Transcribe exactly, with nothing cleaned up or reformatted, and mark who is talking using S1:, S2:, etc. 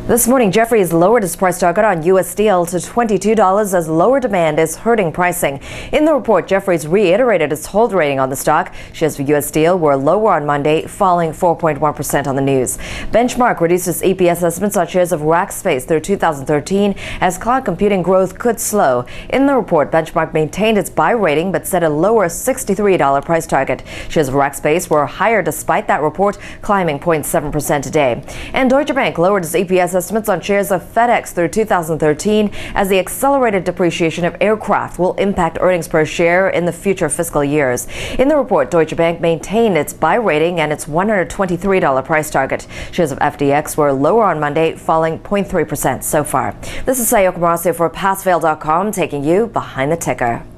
S1: This morning, Jefferies lowered its price target on U S steel to twenty-two dollars as lower demand is hurting pricing. In the report, Jefferies reiterated its hold rating on the stock. Shares for U S steel were lower on Monday, falling four point one percent on the news. Benchmark reduced its E P S estimates on shares of Rackspace through two thousand thirteen as cloud computing growth could slow. In the report, Benchmark maintained its buy rating but set a lower sixty-three dollars price target. Shares of Rackspace were higher despite that report, climbing zero point seven percent today. And Deutsche Bank lowered its E P S estimates on shares of FedEx through two thousand thirteen as the accelerated depreciation of aircraft will impact earnings per share in the future fiscal years. In the report, Deutsche Bank maintained its buy rating and its one hundred twenty-three dollars price target. Shares of F D X were lower on Monday, falling zero point three percent so far. This is Sayoko Marasio for Passveil dot com, taking you behind the ticker.